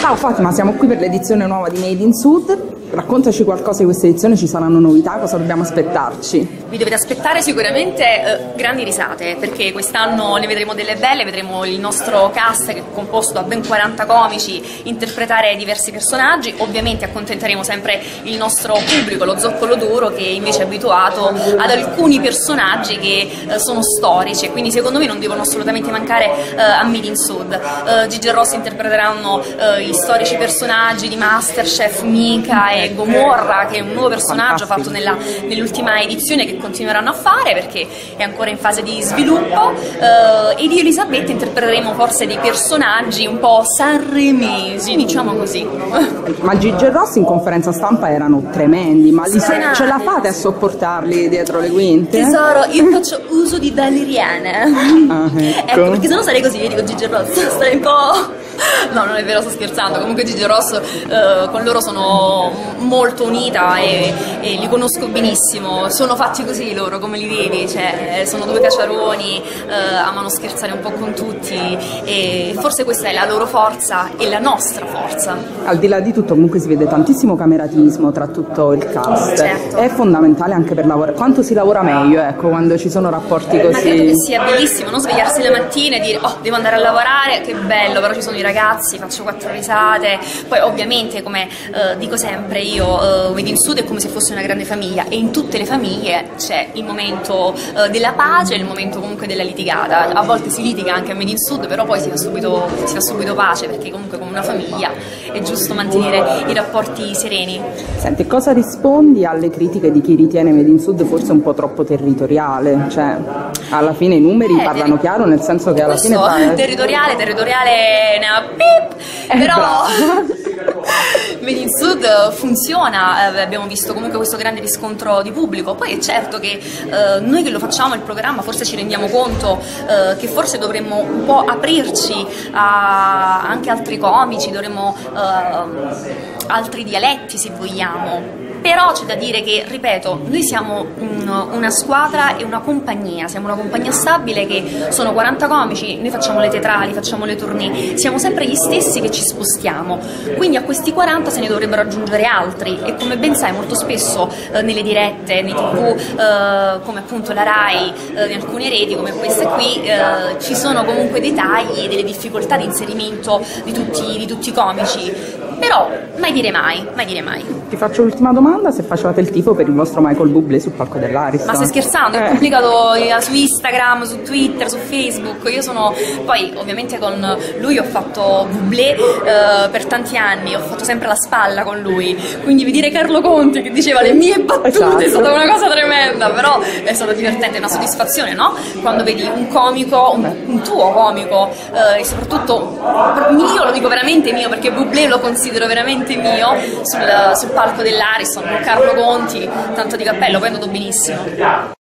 Ciao Fatima, siamo qui per l'edizione nuova di Made in Sud. Raccontaci qualcosa di questa edizione, ci saranno novità, cosa dobbiamo aspettarci? Vi dovete aspettare sicuramente grandi risate, perché quest'anno ne vedremo delle belle, vedremo il nostro cast che è composto da ben 40 comici interpretare diversi personaggi. Ovviamente accontenteremo sempre il nostro pubblico, lo zoccolo duro, che invece è abituato ad alcuni personaggi che sono storici e quindi secondo me non devono assolutamente mancare a Made in Sud. Gigi e Ross interpreteranno gli storici personaggi di Masterchef, Mika e Gomorra, che è un nuovo personaggio fatto nell'ultima edizione, che continueranno a fare perché è ancora in fase di sviluppo, ed io e Elisabetta interpreteremo forse dei personaggi un po' sanremesi, diciamo così. Ma Gigi e Ross in conferenza stampa erano tremendi, ma ce la fate a sopportarli dietro le quinte? Tesoro, io faccio uso di valeriana. Ecco, perché sennò sarei così, io dico Gigi e Ross, starei un po'... No, non è vero, sto scherzando. Comunque Gigi e Ross, con loro sono molto unita e li conosco benissimo. Sono fatti così loro, come li vedi, cioè sono due caciaroni, amano scherzare un po' con tutti e forse questa è la loro forza e la nostra forza. Al di là di tutto comunque si vede tantissimo cameratismo tra tutto il cast. Certo. È fondamentale anche per lavorare. Quanto si lavora meglio, ecco, quando ci sono rapporti così. Ma credo che sia bellissimo, non svegliarsi la mattina e dire oh, devo andare a lavorare, che bello, però ci sono i ragazzi, faccio 4 risate. Poi ovviamente, come dico sempre io, Made in Sud è come se fosse una grande famiglia e in tutte le famiglie c'è il momento della pace e il momento comunque della litigata. A volte si litiga anche a Made in Sud, però poi si fa subito pace, perché comunque come una famiglia è giusto mantenere i rapporti sereni. Senti, cosa rispondi alle critiche di chi ritiene Made in Sud forse un po' troppo territoriale? Cioè, alla fine i numeri parlano chiaro, nel senso che alla fine... Territoriale ne ha pip, però Made in Sud funziona, abbiamo visto comunque questo grande riscontro di pubblico. Poi è certo che noi che lo facciamo il programma forse ci rendiamo conto che forse dovremmo un po' aprirci a anche altri comici, dovremmo altri dialetti se vogliamo. Però c'è da dire che, ripeto, noi siamo una squadra e una compagnia, siamo una compagnia stabile che sono 40 comici, noi facciamo le teatrali, facciamo le tournée, siamo sempre gli stessi che ci spostiamo, quindi a questi 40 se ne dovrebbero aggiungere altri e come ben sai molto spesso nelle dirette, nei TV, come appunto la Rai, in alcune reti come queste qui, ci sono comunque dei tagli e delle difficoltà di inserimento di tutti i comici, però mai dire mai, mai dire mai. Ti faccio l'ultima domanda, se facevate il tifo per il vostro Michael Bublé sul palco dell'Ariston. Ma stai scherzando? È pubblicato su Instagram, su Twitter, su Facebook. Io sono... Poi ovviamente con lui ho fatto Bublé per tanti anni, ho fatto sempre la spalla con lui, quindi vedere Carlo Conti che diceva le mie battute, esatto, è stata una cosa tremenda, però è stata divertente, è una soddisfazione, no? Quando vedi un comico, un tuo comico, e soprattutto mio, lo dico veramente mio perché Bublé lo considero veramente mio, sul palco dell'Ariston con Carlo Conti, tanto di cappello, poi è andato benissimo.